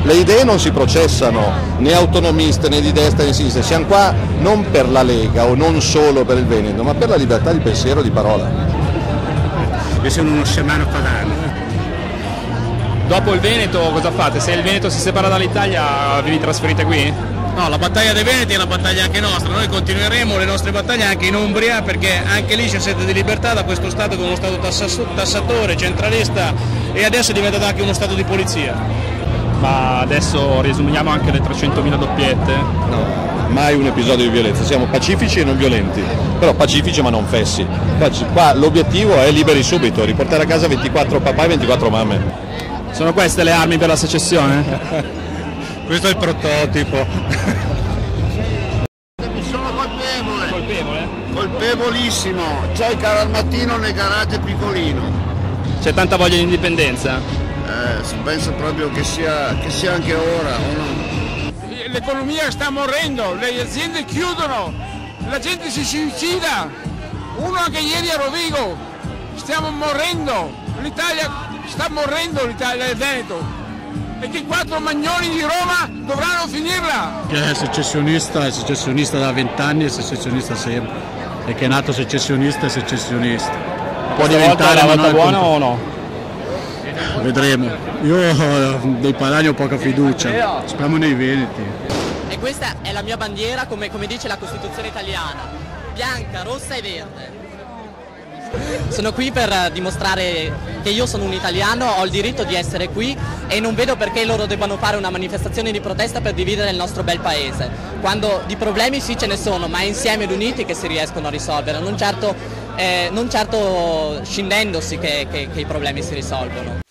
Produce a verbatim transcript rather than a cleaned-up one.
Le idee non si processano, né autonomiste né di destra né di sinistra, siamo qua non per la Lega o non solo per il Veneto, ma per la libertà di pensiero e di parola. Io sono uno sciamano padano. Dopo il Veneto cosa fate? Se il Veneto si separa dall'Italia vi trasferite qui? No, la battaglia dei Veneti è una battaglia anche nostra, noi continueremo le nostre battaglie anche in Umbria perché anche lì c'è sete di libertà da questo Stato che è uno Stato tassatore, centralista e adesso è diventato anche uno Stato di polizia. Ma adesso riesumiamo anche le trecentomila doppiette? No, mai un episodio di violenza, siamo pacifici e non violenti, però pacifici ma non fessi. Qua l'obiettivo è liberi subito, riportare a casa ventiquattro papà e ventiquattro mamme. Sono queste le armi per la secessione? Questo è il prototipo. Mi sono colpevole. Colpevole? Colpevolissimo. C'ho il carro al mattino nel garage piccolino. C'è tanta voglia di indipendenza? Eh, penso proprio che sia, che sia anche ora. Uno... L'economia sta morendo, le aziende chiudono, la gente si suicida. Uno anche ieri a Rovigo. Stiamo morendo. L'Italia sta morrendo, l'Italia del Veneto. E che quattro magnoni di Roma dovranno finirla. Che è secessionista, è secessionista da vent'anni, è secessionista sempre. E che è nato secessionista è secessionista. Può diventare la volta buona o no? Vedremo. Io ho dei Padani ho poca fiducia. Speriamo nei Veneti. E questa è la mia bandiera, come, come dice la Costituzione italiana. Bianca, rossa e verde. Sono qui per dimostrare che io sono un italiano, ho il diritto di essere qui e non vedo perché loro debbano fare una manifestazione di protesta per dividere il nostro bel paese, quando di problemi sì ce ne sono, ma è insieme ed uniti che si riescono a risolvere, non certo, eh, non certo scindendosi che, che, che i problemi si risolvono.